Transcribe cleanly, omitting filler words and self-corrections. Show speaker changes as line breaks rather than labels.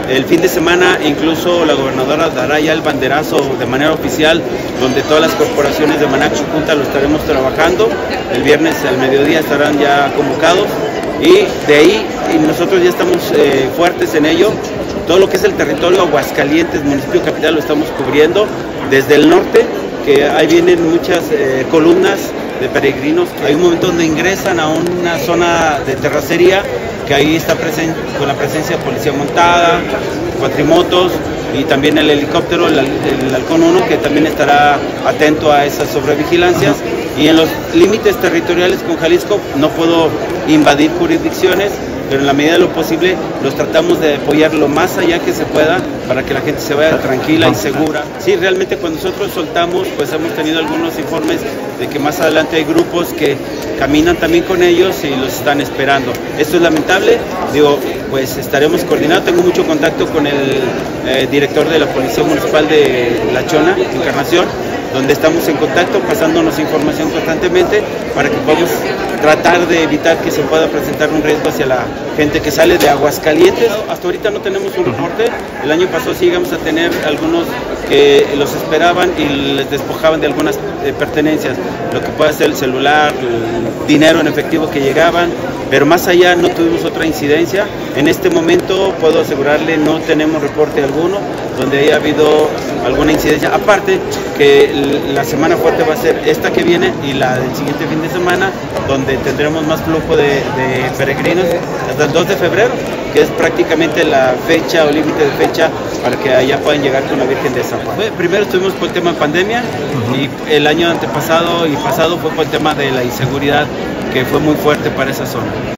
El fin de semana incluso la gobernadora dará ya el banderazo de manera oficial, donde todas las corporaciones de Manac Chucunta lo estaremos trabajando. El viernes al mediodía estarán ya convocados y de ahí nosotros ya estamos fuertes en ello. Todo lo que es el territorio Aguascalientes, municipio capital, lo estamos cubriendo desde el norte, que ahí vienen muchas columnas de peregrinos. Hay un momento donde ingresan a una zona de terracería, que ahí está con la presencia de policía montada, cuatrimotos y también el helicóptero, el Halcón 1, que también estará atento a esas sobrevigilancias. Y en los límites territoriales con Jalisco no puedo invadir jurisdicciones, pero en la medida de lo posible los tratamos de apoyar lo más allá que se pueda para que la gente se vaya tranquila y segura. Sí, realmente cuando nosotros soltamos, pues hemos tenido algunos informes de que más adelante hay grupos que caminan también con ellos y los están esperando. Esto es lamentable, digo, pues estaremos coordinados. Tengo mucho contacto con el director de la Policía Municipal de La Chona, Encarnación, donde estamos en contacto, pasándonos información constantemente para que podamos tratar de evitar que se pueda presentar un riesgo hacia la gente que sale de Aguascalientes. Hasta ahorita no tenemos un reporte. El año pasado sí llegamos a tener algunos que los esperaban y les despojaban de algunas pertenencias, lo que puede ser el celular, el dinero en efectivo que llegaban, pero más allá no tuvimos otra incidencia. En este momento puedo asegurarle, no tenemos reporte alguno donde haya habido alguna incidencia, aparte que la semana fuerte va a ser esta que viene y la del siguiente fin de semana, donde tendremos más flujo de peregrinos hasta el 2 de febrero, que es prácticamente la fecha o límite de fecha para que allá puedan llegar con la Virgen de San Juan. Primero estuvimos por el tema de pandemia y el año antepasado y pasado fue por el tema de la inseguridad, que fue muy fuerte para esa zona.